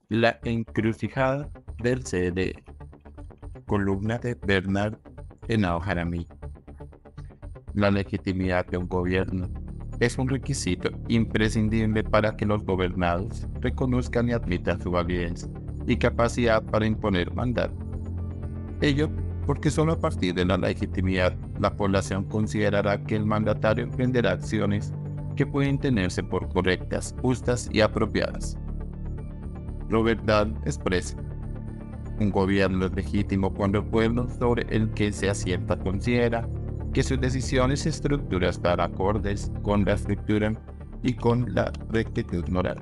La encrucijada del CDE, columna de Bernard Henao Jaramillo. La legitimidad de un gobierno es un requisito imprescindible para que los gobernados reconozcan y admitan su validez y capacidad para imponer mandato. Ello porque solo a partir de la legitimidad la población considerará que el mandatario emprenderá acciones que pueden tenerse por correctas, justas y apropiadas. Robert Dahl expresa: un gobierno es legítimo cuando el pueblo sobre el que se asienta considera que sus decisiones y estructuras están acordes con la escritura y con la rectitud moral.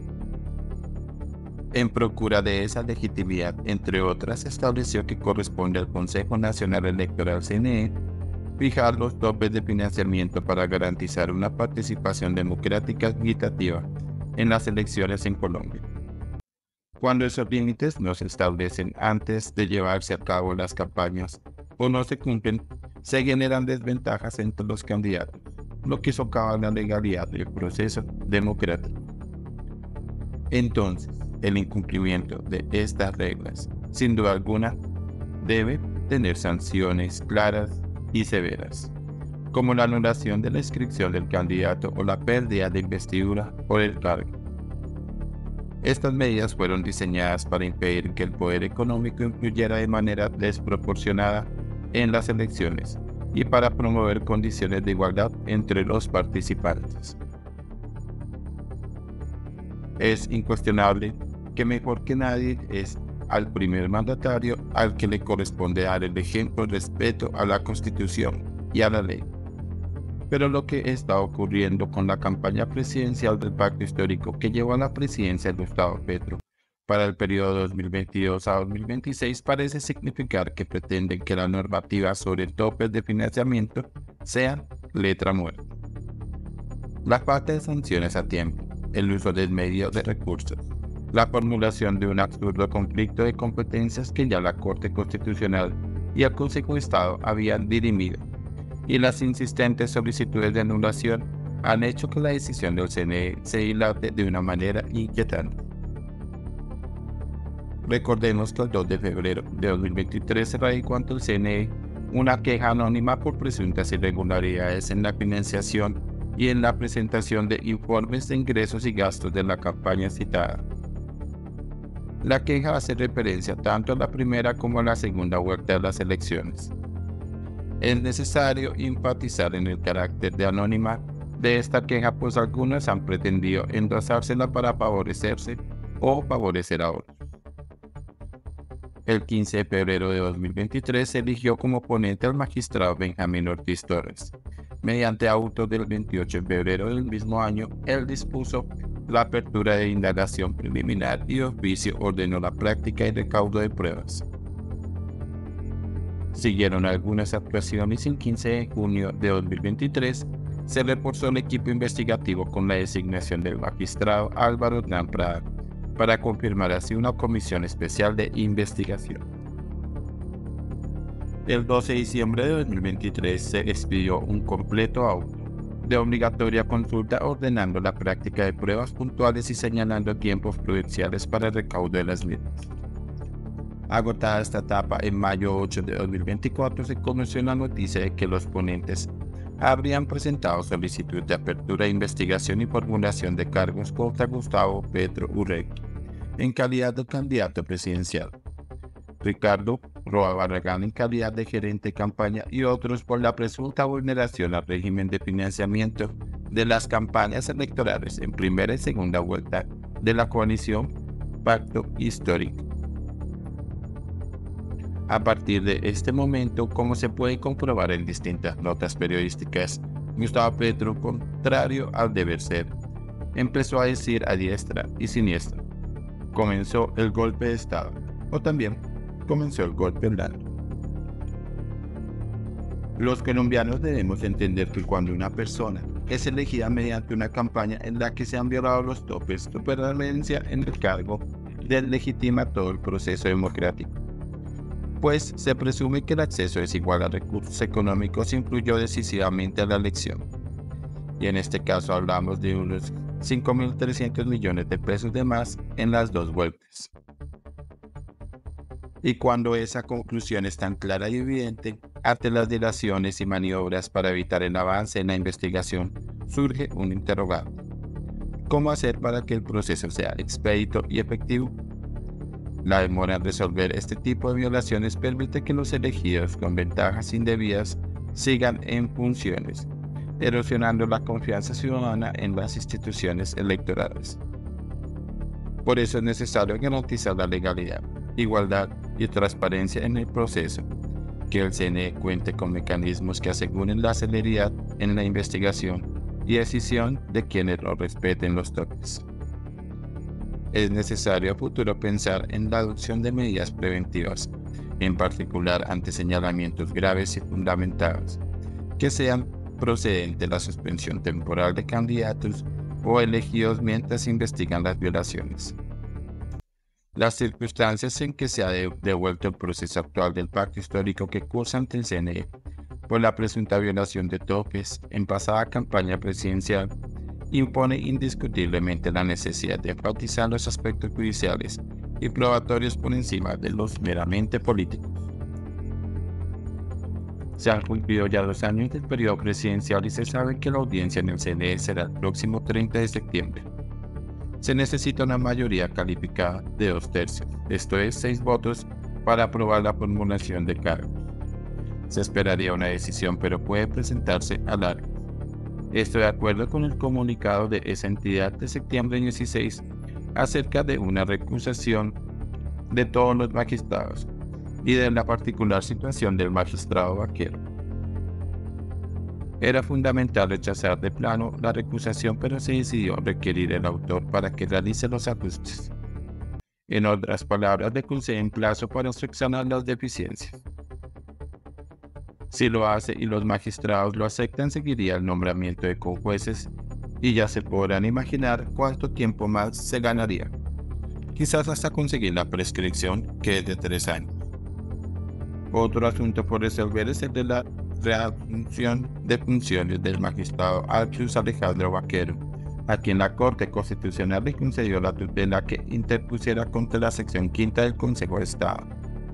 En procura de esa legitimidad, entre otras, estableció que corresponde al Consejo Nacional Electoral CNE fijar los topes de financiamiento para garantizar una participación democrática equitativa en las elecciones en Colombia. Cuando esos límites no se establecen antes de llevarse a cabo las campañas o no se cumplen, se generan desventajas entre los candidatos, lo que socava la legalidad del proceso democrático. Entonces, el incumplimiento de estas reglas, sin duda alguna, debe tener sanciones claras y severas, como la anulación de la inscripción del candidato o la pérdida de investidura por el cargo. Estas medidas fueron diseñadas para impedir que el poder económico influyera de manera desproporcionada en las elecciones y para promover condiciones de igualdad entre los participantes. Es incuestionable que mejor que nadie es al primer mandatario al que le corresponde dar el ejemplo de respeto a la Constitución y a la ley. Pero lo que está ocurriendo con la campaña presidencial del Pacto Histórico que llevó a la presidencia de Gustavo Petro para el periodo 2022 a 2026 parece significar que pretenden que la normativa sobre topes de financiamiento sea letra muerta. La falta de sanciones a tiempo, el uso desmedido de recursos, la formulación de un absurdo conflicto de competencias que ya la Corte Constitucional y el Consejo de Estado habían dirimido, y las insistentes solicitudes de anulación han hecho que la decisión del CNE se dilate de una manera inquietante. Recordemos que el 2 de febrero de 2023 se radicó ante el CNE una queja anónima por presuntas irregularidades en la financiación y en la presentación de informes de ingresos y gastos de la campaña citada. La queja hace referencia tanto a la primera como a la segunda vuelta de las elecciones. Es necesario enfatizar en el carácter de anónima de esta queja, pues algunos han pretendido endosársela para favorecerse o favorecer a otros. El 15 de febrero de 2023 se eligió como ponente al magistrado Benjamín Ortiz Torres. Mediante auto del 28 de febrero del mismo año, él dispuso la apertura de indagación preliminar y de oficio ordenó la práctica y recaudo de pruebas. Siguieron algunas actuaciones y el 15 de junio de 2023 se reforzó el equipo investigativo con la designación del magistrado Álvaro Hernán Prada para confirmar así una comisión especial de investigación. El 12 de diciembre de 2023 se expidió un completo auto de obligatoria consulta ordenando la práctica de pruebas puntuales y señalando tiempos prudenciales para el recaudo de las mismas. Agotada esta etapa, en mayo 8 de 2024 se conoció la noticia de que los ponentes habrían presentado solicitud de apertura de investigación y formulación de cargos contra Gustavo Petro Urrego en calidad de candidato presidencial, Ricardo Roa Barragán en calidad de gerente de campaña y otros por la presunta vulneración al régimen de financiamiento de las campañas electorales en primera y segunda vuelta de la coalición Pacto Histórico. A partir de este momento, como se puede comprobar en distintas notas periodísticas, Gustavo Petro, contrario al deber ser, empezó a decir a diestra y siniestra: comenzó el golpe de Estado, o también comenzó el golpe blando. Los colombianos debemos entender que cuando una persona es elegida mediante una campaña en la que se han violado los topes, su permanencia en el cargo deslegitima todo el proceso democrático, pues se presume que el acceso desigual a recursos económicos influyó decisivamente a la elección. y en este caso hablamos de unos 5.300 millones de pesos de más en las dos vueltas. Y cuando esa conclusión es tan clara y evidente, ante las dilaciones y maniobras para evitar el avance en la investigación, surge un interrogante. ¿Cómo hacer para que el proceso sea expedito y efectivo? La demora en resolver este tipo de violaciones permite que los elegidos con ventajas indebidas sigan en funciones, erosionando la confianza ciudadana en las instituciones electorales. Por eso es necesario garantizar la legalidad, igualdad y transparencia en el proceso, que el CNE cuente con mecanismos que aseguren la celeridad en la investigación y decisión de quienes no respeten los topes. Es necesario a futuro pensar en la adopción de medidas preventivas, en particular ante señalamientos graves y fundamentados, que sean procedentes la suspensión temporal de candidatos o elegidos mientras se investigan las violaciones. Las circunstancias en que se ha devuelto el proceso actual del pacto histórico que cursa ante el CNE por la presunta violación de topes en pasada campaña presidencial impone indiscutiblemente la necesidad de enfatizar los aspectos judiciales y probatorios por encima de los meramente políticos. Se han cumplido ya 2 años del periodo presidencial y se sabe que la audiencia en el CNE será el próximo 30 de septiembre. Se necesita una mayoría calificada de 2/3, esto es 6 votos, para aprobar la formulación de cargos. Se esperaría una decisión, pero puede presentarse alargue. Esto de acuerdo con el comunicado de esa entidad de septiembre 16 acerca de una recusación de todos los magistrados y de la particular situación del magistrado Baquero. Era fundamental rechazar de plano la recusación, pero se decidió requerir el autor para que realice los ajustes. En otras palabras, le conceden plazo para subsanar las deficiencias. Si lo hace y los magistrados lo aceptan, seguiría el nombramiento de conjueces y ya se podrán imaginar cuánto tiempo más se ganaría. Quizás hasta conseguir la prescripción, que es de 3 años. Otro asunto por resolver es el de la reasunción de funciones del magistrado Archus Alejandro Baquero, a quien la Corte Constitucional le concedió la tutela que interpusiera contra la sección 5ª del Consejo de Estado.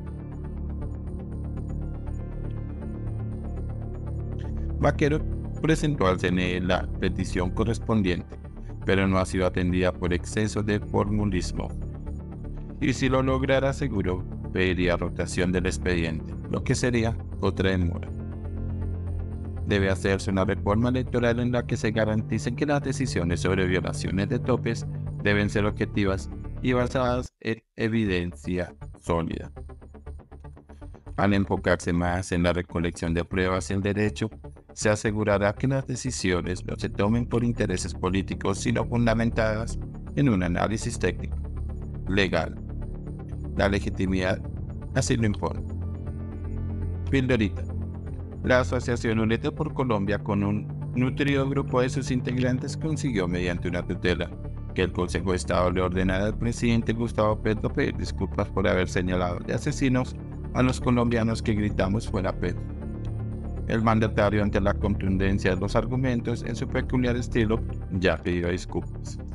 Baquero presentó al CNE la petición correspondiente, pero no ha sido atendida por exceso de formulismo. Y si lo lograra, aseguró, pediría rotación del expediente, lo que sería otra demora. Debe hacerse una reforma electoral en la que se garantice que las decisiones sobre violaciones de topes deben ser objetivas y basadas en evidencia sólida. Al enfocarse más en la recolección de pruebas y el derecho, se asegurará que las decisiones no se tomen por intereses políticos, sino fundamentadas en un análisis técnico, legal. La legitimidad así lo impone. Pildorita. La Asociación Unida por Colombia, con un nutrido grupo de sus integrantes, consiguió mediante una tutela que el Consejo de Estado le ordenara al presidente Gustavo Petro pedir disculpas por haber señalado de asesinos a los colombianos que gritamos fuera Petro. El mandatario, ante la contundencia de los argumentos en su peculiar estilo, ya pidió disculpas.